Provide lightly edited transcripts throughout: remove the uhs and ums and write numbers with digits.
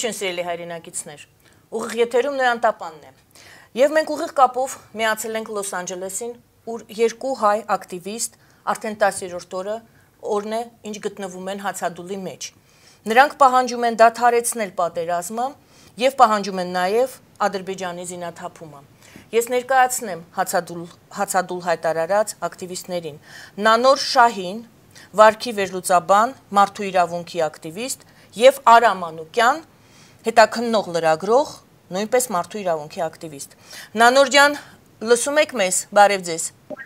Ողջույն սիրելի հայրենակիցներ, ուղիղ եթերում Նոյան Տապանն է, և մենք ուղիղ կապով միացել ենք Լոս Անջելեսին, ուր երկու հայ ակտիվիստ արդեն 10-րդ օրն է, ինչ գտնվում են հացադուլի մեջ։ Նրանք պահանջում են դադարեցնել պատերազմը և պահանջում են նաև Ադրբեջանի զինաթափումը։ Ես ներկայացնեմ հացադուլ հայտարարած ակտիվիստներին, Նանոր Շահին, վարքի վերլուծաբան, մարդու իրավունքի ակտիվիստ և Արա Մանուկյան, հետաքննող լրագրող, նույնպես մարդու իրավունքի ակտիվիստ։ Նանոր ջան, լսում եք մեզ, բարև ձեզ։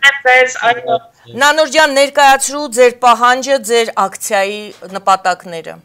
Նանոր ջան, ներկայացրու ձեր պահանջը, ձեր ակցիայի նպատակները։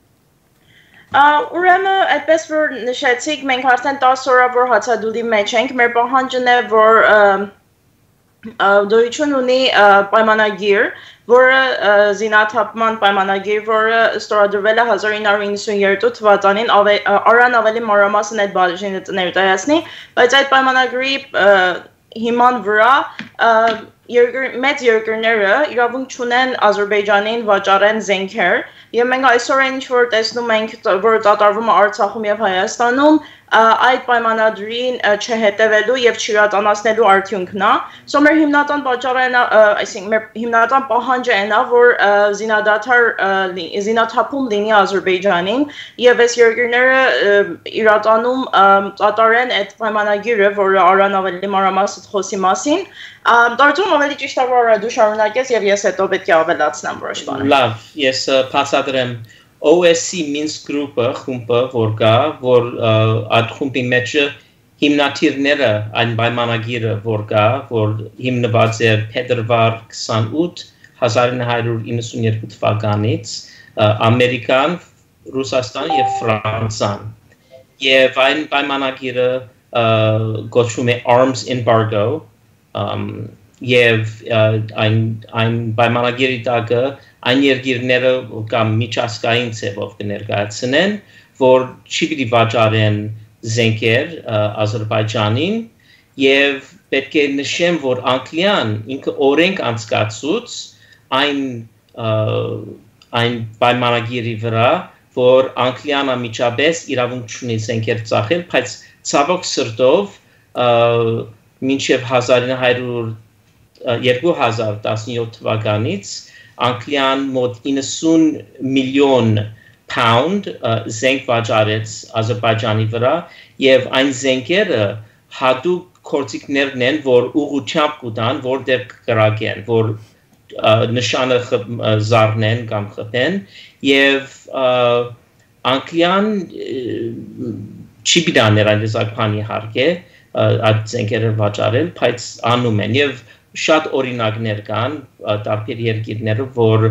Ուրեմն այդպես որ նշեցիք, մենք արդեն 10 օր որ հացադուլի մեջ ենք, մեր պահանջն է, որ դոյություն ունի պայմանագիր, որը զինաթափման պայմանագիր, որը ստորագրվել է 1992 թվականին, Արան ավելի մանրամասն այդ բաժինը ներկայացնի, բայց այդ պայմանագրի հիման վրա մեծ երկրները իրավունք չունեն Ադրբեջանին վաճառեն զենքեր, եւ մենք այսօր ինչ որ տեսնում ենք, որ կատարվում է Արցախում եւ Հայաստանում, այդ պայմանագրին չհետևելու եւ չիրականացնելու արդյունքն է։ Սա մեր հիմնական պատճառը է, այսինքն մեր հիմնական պահանջը է, որ զինաթափում լինի Ադրբեջանին եւ այս երկրները իրականում կատարեն այդ պայմանագիրը, որը Արան ավելի մանրամասն խոսի մասին։ Դարձում ավելի ճիշտ է, որ դու շարունակես եւ ես հետո պետք է ավելացնեմ որոշ բաներ։ Լավ, ես փաստադրեմ OSC Minsk Group-ը խումբը որ կա, որ այդ խումբի մեջ հիմնադիրները այն պայմանագիրը որ կա, որ հիմնված է փետրվար 28 1992 թվականից Ամերիկան, Ռուսաստան եւ Ֆրանսիան։ Եվ այն պայմանագիրը կոչվում է Arms Embargo, եւ այն պայմանագիրի տակ այն երկիրները կամ միջազգային ձևով կներկայացնեն, որ չի պիտի վաճառեն զենքեր Ադրբեջանին եւ պետք է նշեմ, որ Անգլիան ինքը օրենք անցկացուց այն պայմանագիրի վրա, որ Անգլիան ամիջապես իրավունք չունի զենքեր ծախել, բայց ցավոք սրտով մինչև 2017 թվականից Անգլիան մոտ 90 միլիոն pound զենք վաճառեց Ադրբեջանի վրա եւ այն զենքերը հատուկ գործիքներն են, որ ուղղությամբ կուտան, որտեղ կրակեն, որ նշանը զարնեն կամ խփեն եւ Անգլիան չի բիդաներ այն դեպքանի հարկե այդ զենքերը վաճառել, բայց անում են եւ շատ օրինակներ կան տարբեր երկիրներով, որ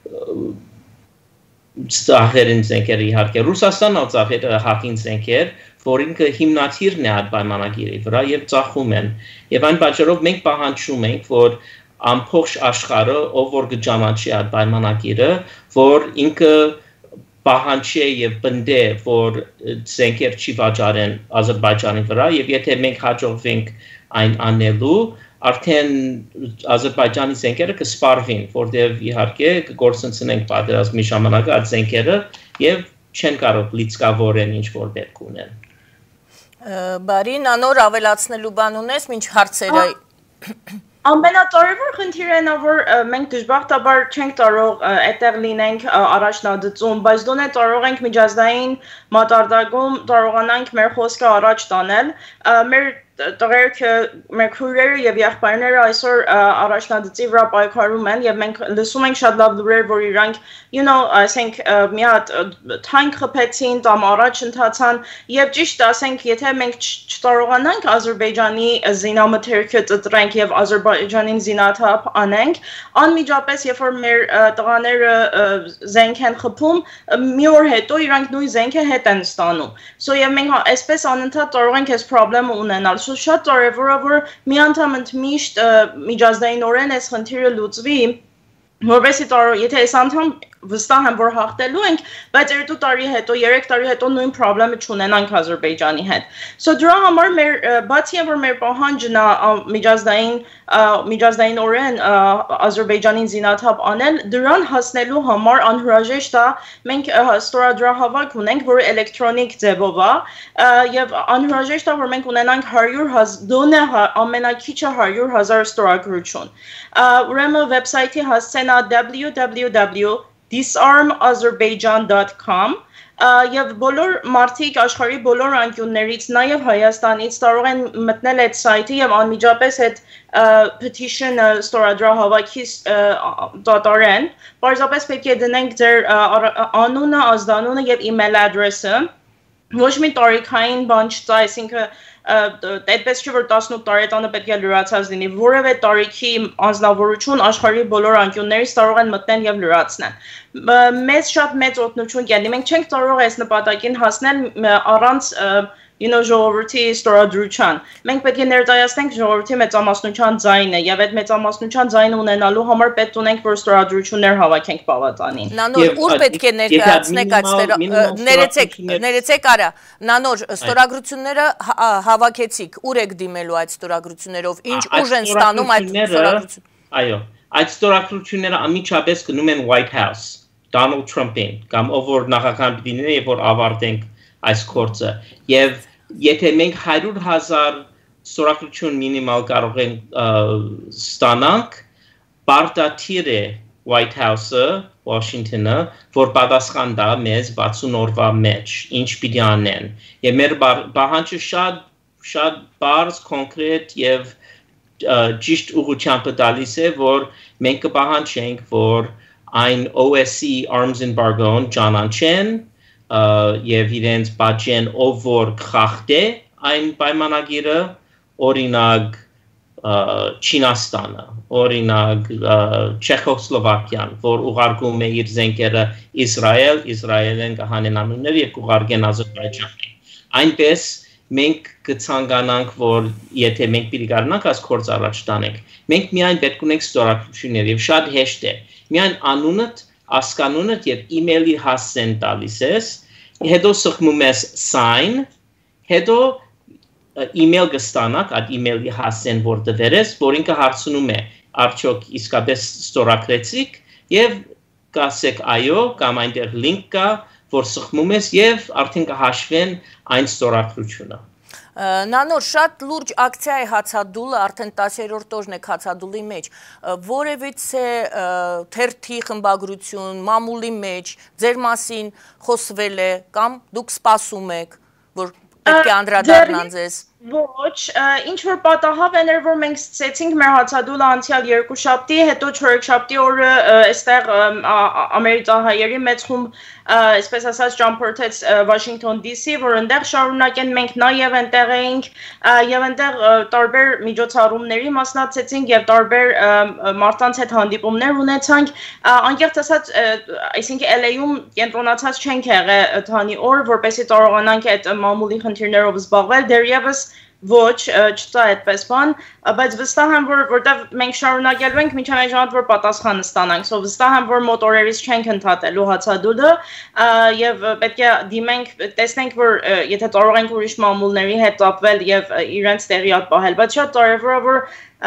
ծախեր են զենքեր իհարկե Ռուսաստանն ալ ծախեր հակին զենքեր, որ ինքը հիմնադիրն է այդ պայմանագիրի վրա եւ ծախում են։ Եվ այն պատճառով մենք պահանջում ենք, որ ամբողջ աշխարհը, ով որ կճանաչի այդ պայմանագիրը, որ ինքը պահանջի եւ բնդե, որ զենքեր չի վաճառեն Ադրբեջանի վրա եւ եթե մենք հաջողվենք այն անելու, արդեն Ադրբեջանի զենքերը կսպարվին, որտեղ իհարկե կգործընծնենք պատերազմի ժամանակ այդ զենքերը եւ չեն կարող լիցքավորեն ինչ որ պետք ունեն։ Բարի, Նանոր ավելացնելու բան ունես, ինչ հարցերը։ Ամենատարևոր խնդիրը նա որ մենք դժբախտաբար չենք կարող այդտեղ լինենք առաջնադծում, բայց դոնե կարող ենք միջազգային մակարդակում կարողանանք մեր խոսքը առաջ տանել։ Մեր տղերքը, մեր քույրերը եւ եղբայրները այսօր առաջնադծի վրա պայքարում են եւ մենք լսում ենք շատ լավ լուրեր, որ իրանք, ասենք մի հատ թանկ խփեցին կամ առաջ ընթացան եւ ճիշտ ասենք, եթե մենք չկարողանանք Ադրբեջանի զինամթերքը ծտրենք եւ Ադրբեջանին զինաթափ անենք, անմիջապես երբ որ մեր տղաները զենք են խփում, մի օր հետո իրանք նույն զենքը հետ են ստանում։ So եւ մենք այսպես անընդհատ կարող ենք այս խնդրը ունենալ։ Շատ կարևոր է, որ միանգամից միշտ միջազգայինորեն այս խնդիրը լուծվի, որովհետեւ եթե այս անդամ վստահ եմ, որ հաղթելու ենք, բայց 2 տարի հետո, 3 տարի հետո նույն խնդրը չունենանք Ադրբեջանի հետ։ So դրա համար մեր բացի որ մեր պահանջն է միջազգայինորեն Ադրբեջանին զինաթափ անել, դրան հասնելու համար անհրաժեշտ է մենք ստորագրահավաք ունենք, որը էլեկտրոնիկ ձևով է, եւ անհրաժեշտ է որ մենք ունենանք 100,000 դոնե ամենակիչը 100,000 ստորագրություն։ Ուրեմն վեբսայթի հասցեն է www.disarmazerbaijan.com եւ բոլոր մարդիկ աշխարհի բոլոր անկյուններից, նաեւ Հայաստանից կարող են մտնել այդ սայթը եւ անմիջապես այդ petition-ը ստորագրահավաքի դատարան, պարզապես պետք է դնենք ձեր անունը, ազգանունը եւ email address-ը, ոչ մի տարիքային բան չծա, այսինքն այդպես չէ որ 18 տարեկանը պետք է լրացած լինի, որևէ տարիքի անձնավորություն աշխարհի բոլոր անկյուններից կարող են մտնել եւ լրացնել։ Մեծ շատ մեծ օգնություն կլինի։ Մենք չենք կարող այս նպատակին հասնել առանց ժողովրդի ստորագրության։ Մենք պետք է ներկայացնենք ժողովրդի մեծամասնության ձայնը եւ այդ մեծամասնության ձայնը ունենալու համար պետք ունենք որ ստորագրություններ հավաքենք բավականին։ Նանոր, ուր պետք է ներկայացնեք այդ ներեցեք արա, Նանոր, ստորագրությունները հավաքեցիք, ուր եք դիմելու այդ ստորագրություններով, ինչ ուժ են ստանում այդ ստորագրությունները։ Այո, այդ ստորագրությունները անմիջապես գնում են White House, Donald Trump-ին, կամ ով որ նախագահ դինի եւ որ ավարտենք այս կորցը եւ եթե մենք 100,000 ստորագրություն մինիմալ կարող ենք ստանանք պարտադիր է White House-ը Washington-ը որ պատասխան տա մեզ 60 օրվա մեջ ինչ պիտի անեն եւ մեր պահանջը շատ բարձ կոնկրետ եւ ճիշտ ուղղությամբ տալիս է որ մենք կպահանջենք որ այն OSCE arms embargo-ն ճանաչեն եւ իրենց բաժեն ով որ խախտե այն պայմանագիրը օրինակ Չինաստանը օրինակ Չեխոսլովակիան որ ուղարկում է իր զենքերը Իսրայելն կհանեն անուններ եւ կուղարկեն Ադրբեջանին այնպես մենք կցանկանանք որ եթե մենք պիտի կարողանանք այս կորձ առաջ տանենք մենք միայն պետք ունենք ստորագրություններ եւ շատ հեշտ է միայն անունդ ասկանունդ եւ email-ի հասցեն տալիս ես հետո սխմում ես sign հետո email կստանաք այդ email-ի հասցեն որ դվերես որին կհարցնում է արդյոք իսկապես ստորագրեցիք եւ կասեք այո կամ այնտեղ link կա որ սխմում ես եւ արդեն կհաշվեն այն ստորագրությունը Նանոր, շատ լուրջ ակցիա է հացադուլը, արդեն 10-րդ օրն է հացադուլի մեջ, որևիցե թերթի խմբագրություն, մամուլի մեջ, ձեր մասին խոսվել է, կամ դուք սպասում եք, որ պետք է անդրադառնան ձեզ։ Ոչ, ինչ որ պատահավ էր, որ մենք սկսեցինք մեր հացադուլը անցյալ երկուշաբթի, հետո չորեքշաբթի օրը այստեղ ամերիկահայերի մեծ խումբ այսպես ասած ճամփորդեց Washington DC, որ այնտեղ շարունակեն մենք նաև այնտեղ էինք եւ այնտեղ տարբեր միջոցառումների մասնակցեցինք եւ տարբեր մարդկանց հետ հանդիպումներ ունեցանք, անկեղծ ասած, այսինքն LA-ում կենտրոնացած չենք եղել քանի օր, որպեսզի կարողանանք այդ մամուլի խնդիրներով զբաղվել, դեռևս ոչ, չծա այդպես բան, բայց վստահ եմ, որ որտեղ մենք շարունակելու ենք մինչև այն ժամանակ, որ պատասխանը ստանանք, so վստահ եմ, որ մոտ օրերից չենք ընդհատելու հացադուլը եւ պետք է դիմենք, տեսնենք, որ եթե կարող ենք ուրիշ մամուլների հետ կապվել եւ իրենց տեղյակ պահել, բայց շատ կարեւոր է, որ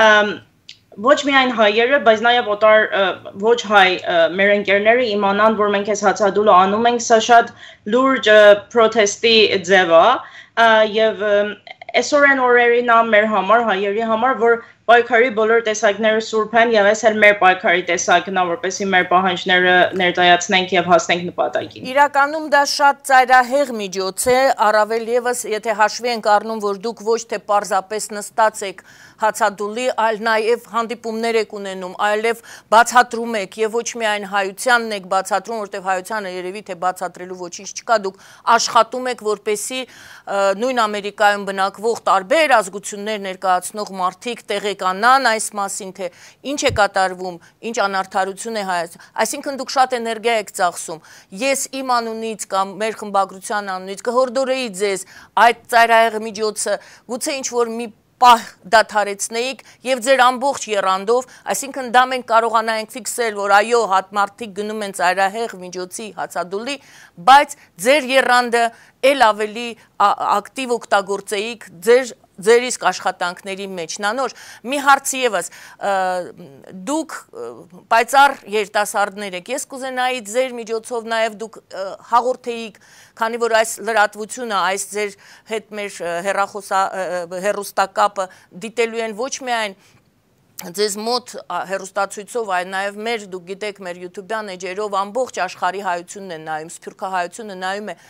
ոչ միայն հայերը, բայց նաեւ օտար ոչ հայ մեր ընկերները իմանան, որ մենք այս հացադուլը անում ենք, սա շատ լուրջ պրոտեստի ձև է եւ Այսօրեն օրերին մեր համար, հայերի համար, որ պայքարի բոլոր տեսակները սուրբ են եւ այս էլ մեր պայքարի տեսակն է, որպեսզի մեր պահանջները ներկայացնենք եւ հասնենք նպատակին։ Իրականում դա շատ ծայրահեղ միջոց է, առավել եւս եթե հաշվի ենք առնում, որ դուք ոչ թե պարզապես նստած եք հացադուլի, այլ նաեւ հանդիպումներ եք ունենում, այլև բացատրում եք եւ ոչ միայն հայությանն եք բացատրում, որտեղ հայությանը երևի թե բացատրելու ոչինչ չկա, դուք աշխատում եք, որպեսզի նույն Ամերիկայում բնակվող տարբեր ազգություններ ներկայացնող մարդիկ տեղեկանան այս մասին, թե ինչ է կատարվում, ինչ անարդարություն է Հայաստանում, այսինքն դուք շատ էներգիա եք ծախսում։ Ես իմ անունից կամ մեր խմբագրության անունից կհորդորեի ձեզ այդ ծայրահեղ միջոցը, գուցե ինչ որ մի պահ դադարեցնեիք եւ ձեր ամբողջ երանդով, այսինքն դա մենք կարողանայինք ֆիքսել, որ այո, հատ մարդիկ գնում են ծայրահեղ միջոցի հացադուլի, բայց ձեր երանդը ել ավելի ակտիվ օգտագործեիք ձեր իսկ աշխատանքների մեջ։ Նանոր, մի հարց եւս, դուք պայծառ երիտասարդներ եք, ես կուզենայի ձեր միջոցով նաեւ դուք հաղորդեիք, քանի որ այս լրատվությունը, այս ձեր հետ մեր հեռուստակապը դիտելու են ոչ միայն ձեզ մոտ հեռուստացույցով, այլ նաև մեր, դուք գիտեք, մեր YouTube-յան էջերով ամբողջ աշխարհի հայությունն են նայում, սփյուռքահայությունը նայում է։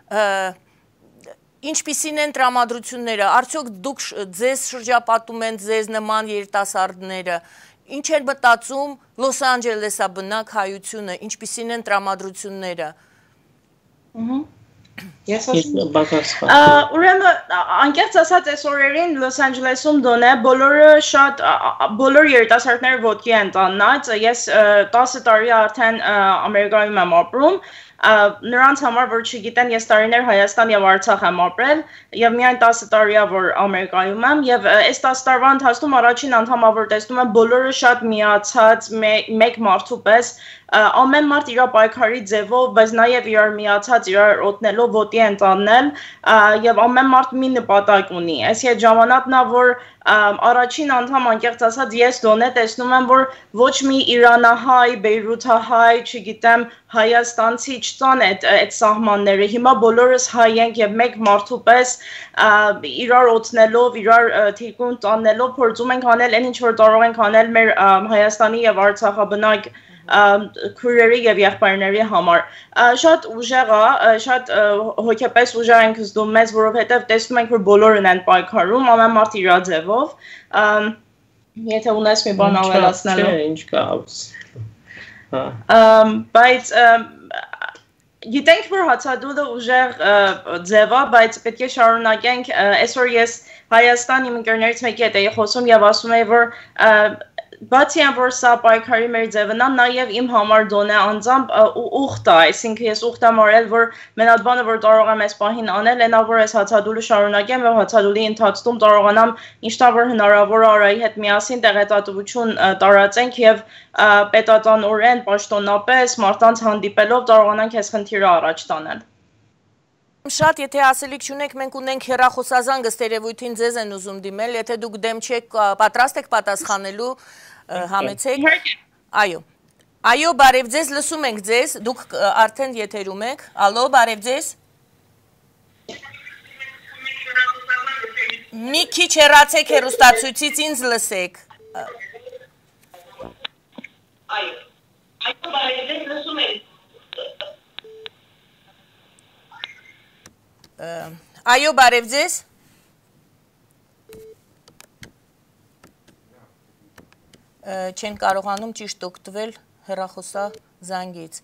Ինչպիսին են տրամադրությունները, արդյոք դուք ձեզ շրջապատում են ձեզ նման երիտասարդները, ինչ են մտածում Լոս Անջելեսաբնակ հայությունը, ինչպիսին են տրամադրությունները։ Ես ուրեմն անկեղծ ասած այս օրերին Լոս Անջելեսում դոնե բոլոր երիտասարդները ոտքի են տանած, ես 10 տարի արդեն Ամերիկայում եմ ապրում, նրանց համար, որ չգիտեն, ես տարիներ Հայաստան եւ Արցախ եմ ապրել եւ միայն 10 տարի է որ Ամերիկայում եմ եւ այս 10 տարվա ընթացքում առաջին անգամ որ տեսնում եմ բոլորը շատ միացած մեկ մարդու պես ամեն մարդ իր պայքարի ձևով, բայց նաև իրար միացած, իրար օտնելով ոտի են տանել եւ ամեն մարդ մի նպատակ ունի։ Այս հետ ժամանակն է, որ առաջին անգամ անկեղծ ասած ես դոնե տեսնում եմ, որ ոչ մի իրանահայ, բեյրութահայ, չգիտեմ, հայաստանցի չտան այդ սահմանները։ Հիմա բոլորս հայ ենք եւ մեկ մարդու պես իրար օտնելով, իրար թիկուն տանելով փորձում ենք անել այն ինչ որ կարող ենք անել մեր Հայաստանի եւ Արցախաբնակ քույրերի եւ եղբայրների համար շատ ուժեղ է, շատ հոգեպես ուժեղ ենք զդում մեզ, որովհետեւ տեսնում ենք, որ բոլորն են պայքարում, ամեն մարդ իր ձևով։ Եթե ունես մի բան ավելացնելու։ Չէ, ինչ կա։ Բայց գիտենք, որ հացադուլը ուժեղ ձև է, բայց պետք է շարունակենք, այսօր ես Հայաստան իմ ընկերներից մեկի հետ էի խոսում եւ ասում էի, որ բացի այն որ սա պայքարի մեր ձևն է, նաև իմ համար դոնե անձամբ ուխտ է, այսինքն ես ուխտ եմ արել, որ մենակ բանը որ կարող եմ այս պահին անել, այնա որ այս հացադուլը շարունակեմ եւ հացադուլի ընթացքում կարողանամ ինչտեղ որ հնարավոր է Արայի հետ միասին տեղեկատվություն տարածենք եւ պետատանորեն, պաշտոնապես մարդկանց հանդիպելով կարողանանք այս խնդիրը առաջ տանել։ Շատ, եթե ասելիք չունեք, մենք ունենք հեռախոսազանգ, ըստ երևույթին ձեզ են ուզում դիմել, եթե դուք դեմ չեք, պատրաստ եք պատասխանելու, համեցեք։ Այո, բարև ձեզ, լսում ենք ձեզ, դուք արդեն եթերում եք, ալո, բարև ձեզ։ Մի քիչ հեռացեք հեռուստացույցից, ինձ լսեք։ Այո, բարև ձեզ, լսում ենք։ Այո, բարև ձեզ։ Չեն կարողանում ճիշտ օգտվել հեռախոսազանգից։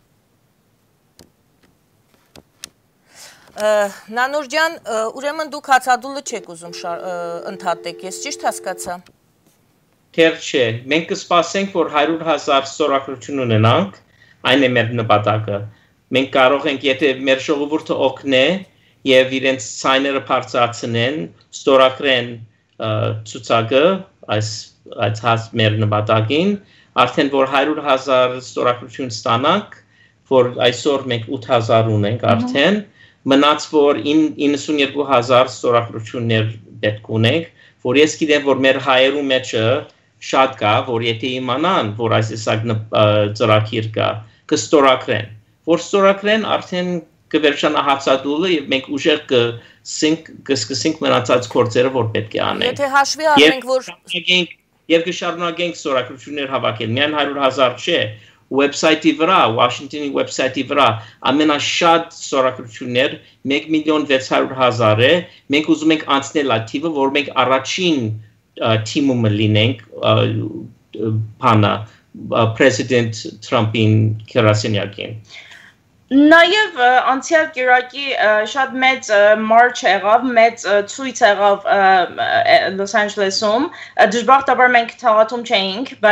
Նանոր ջան, ուրեմն դուք հացադուլը չեք ուզում ընդհատեք, ես ճիշտ հասկացա։ Թեր չէ, մենք կսպասենք, որ 100,000 ստորագրություն ունենանք, այն է մեր նպատակը։ Մենք կարող ենք, եթե մեր ժողովուրդը օգնի եւ իրենց ցայները բարձրացնեն, ստորագրեն ցուցակը այս մեր նպատակին, արդեն որ 100,000 ստորագրություն ստանանք, որ այսօր մենք 8,000 ունենք արդեն, մնաց որ 92,000 ստորագրություններ պետք ունենք, որ ես գիտեմ, որ մեր հայերու մեջը շատ կա, որ եթե իմանան, որ այս ծրագիր կա, կստորագրեն, որ ստորագրեն արդեն կվերջանա հացադուլը եւ մենք ուժեղ կսկսենք մնացած գործերը, որ պետք է անենք։ Եթե հաշվի առնենք, որ եւ կշարունակենք ստորագրություններ հավաքել, միայն 100,000 չէ, website-ի վրա, Washington-ի website-ի վրա ամենաշատ ստորագրություններ 1,600,000 է, մենք ուզում ենք անցնել այդ թիվը, որ մենք առաջին թիմը լինենք բանը President Trump-ին քերասենյակին։ Նաև անցյալ կիրակի շատ մեծ մարչ եղավ, մեծ ցույց եղավ Լոս Անջելեսում, դժբախտաբար մենք թաղածում չէինք, բայց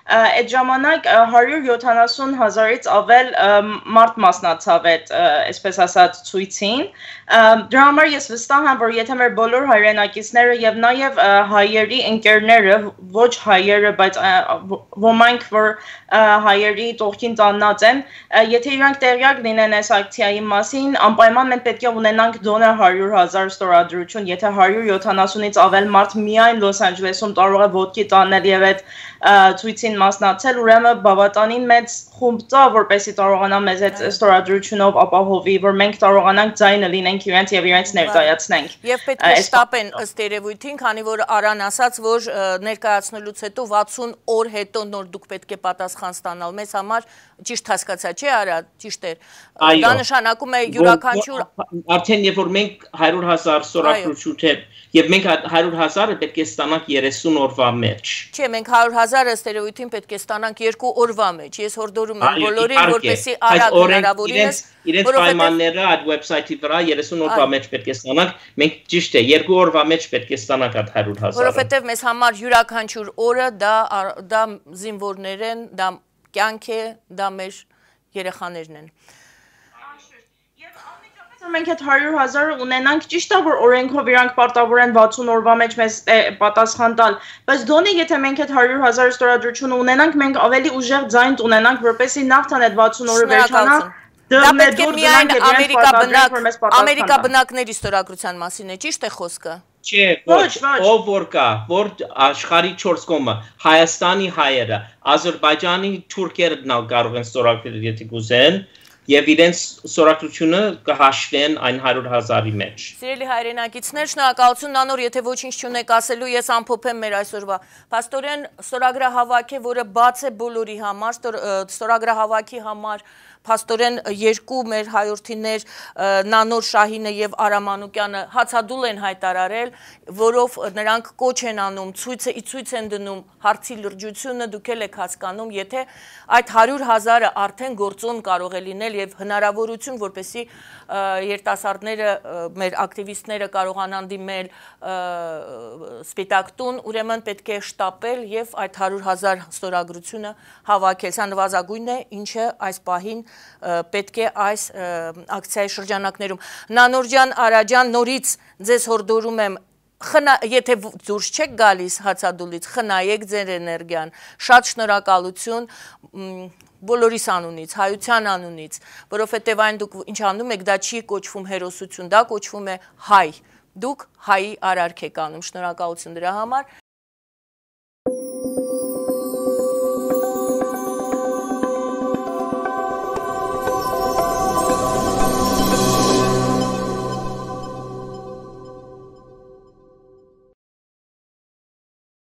այդ ժամանակ 170,000-ից ավել մարդ մասնակցավ այդ այսպես ասած ցույցին դրա համար ես վստահ եմ որ եթե մեր բոլոր հայրենակիցները եւ նաեւ հայերի ընկերները ոչ հայերը բայց ոմանք որ հայերի տողքին ծաննած են եթե իրանք տեղյակ լինեն այս ակցիայի մասին անպայման մենք պետք է ունենանք դոնոր 100,000 ստորագրություն եթե 170-ից ավել մարդ միայն Լոս Անջելեսում կարող է ոտքի տանել եւ այդ ցույցին մասնակցել ուրեմն բավականին մեծ խումբ ծա որպեսզի կարողանա մեզ այդ ստորագրությունով ապահովի որ մենք կարողանանք ձայնը լինենք իրենց եւ իրենց ներկայացնենք եւ պետք է շտապեն ըստ երևույթին քանի որ Արան ասաց որ ներկայացնելուց հետո 60 օր հետո նոր դուք պետք է պատասխան ստանալ մեզ համար ճիշտ հասկացա չէ Արա ճիշտ է դա նշանակում է յուրաքանչյուր արդեն երբ որ մենք 100,000 ստորագրություն եւ մենք 100,000-ը պետք է ստանանք 30 օրվա մեջ չէ մենք 100,000-ը ըստ երևույթին պետք է ստանանք 2 օրվա մեջ ես հորդորում եմ բոլորին որպեսզի արագ հնարավորինս իրենց պայմանները այդ վեբսայթի վրա 30 օրվա մեջ պետք է ստանանք մենք ճիշտ է 2 օրվա մեջ պետք է ստանանք այդ 100,000-ը որովհետեւ մեզ համար յուրաքանչյուր օրը դա զինվորներ են դա կյանք է դա մեր երեխաներն են մենք այդ 100,000-ը ունենանք ճիշտ է որ օրենքով իրանք պարտավոր են 60 օրվա մեջ մեզ պատասխան տալ բայց դոնե եթե մենք այդ 100,000 ստորագրությունը ունենանք մենք ավելի ուժեղ ձայն ունենանք որպեսզի նախքան այդ 60 օրը վերջանա դա պետք է միայն ամերիկա բնակների ստորագրության մասին է ճիշտ է խոսքը Չէ, ով որ կա, որ աշխարհի 4 կողմը, Հայաստանի հայերը, Ադրբեջանի թուրքերը կարող են ստորագրել եթե կուզեն Եվ իրենց ստորագրությունը կհաշվեն այն 100,000-ի մեջ։ Սիրելի հայրենակիցներ, շնորհակալություն Նանոր, եթե ոչինչ չունեք ասելու, ես ամփոփեմ մեր այսօրվա։ Փաստորեն ստորագրահավաք է, որը բաց է բոլորի համար, ստորագրահավաքի համար Փաստորեն երկու մեր հայրենիներ Նանոր Շահինը եւ Արամ Մանուկյանը հացադուլ են հայտարարել, որով նրանք կոչ են անում, ցույց են դնում հարցի լրջությունը, դուք եք հասկանում, եթե այդ 100,000-ը արդեն գործոն կարող է լինել եւ հնարավորություն, որպեսզի երիտասարդները, մեր ակտիվիստները կարողանան դիմել Սպիտակ տուն, ուրեմն պետք է շտապել եւ այդ 100,000 ստորագրությունը հավաքել։ Սա նվազագույնն է, ինչը այս պահին պետք է այս ակցիայի շրջանակներում Նանոր ջան, Արա ջան, նորից ձեզ հորդորում եմ եթե դուրս չեք գալիս հացադուլից, խնայեք ձեր էներգիան, շատ շնորհակալություն բոլորիս անունից, հայության անունից, որովհետև այն դուք ինչ անում եք, դա չի կոչվում հերոսություն, դա կոչվում է հայ, դուք հայի արարք եք անում, շնորհակալություն դրա համար